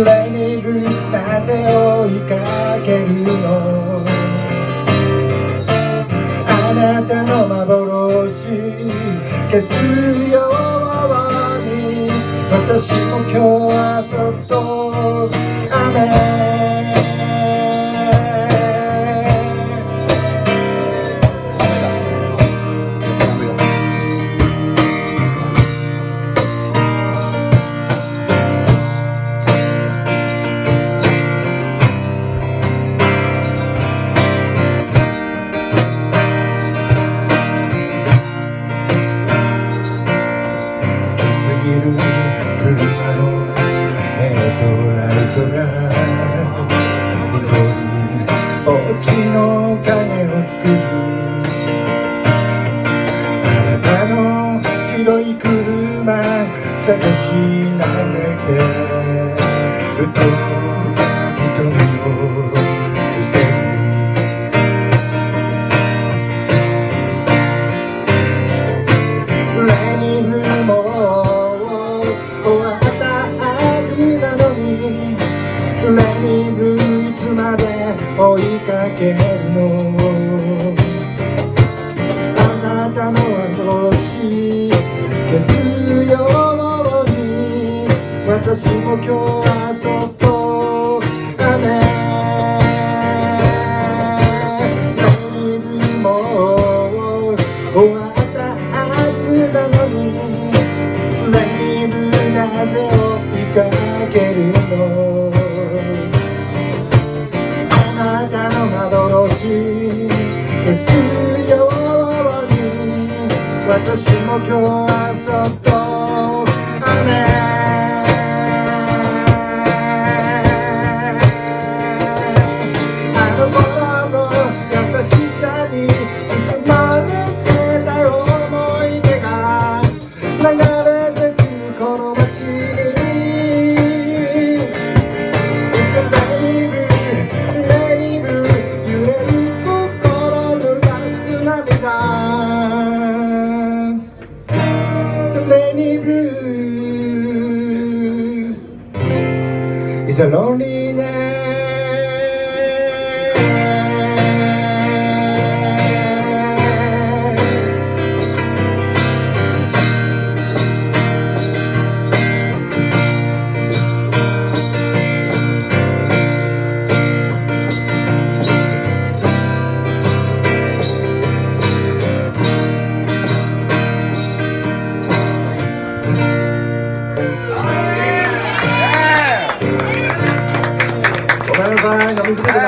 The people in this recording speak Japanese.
レにるなぜ追いかけるの、あなたの幻消すように私も今日はそっと雨車のヘッドライトが緑落ちの影を作る、あなたの白い車探しなめてふと瞳を伏せる、レニルも終わったはずなのにレニブいつまで追いかけるの、あなたの幻消すように私も今日はそっと雨、レニブも終わったはずなのになぜ追いかけるの、あなたの幻消すように私も今日はそっと雨、あの頃の優しさに包まれてた思い出が流れてくこの街に、レニブ揺れる心濡らす涙、レニブ is a loneliness。ごめんなさい、飲みすぎて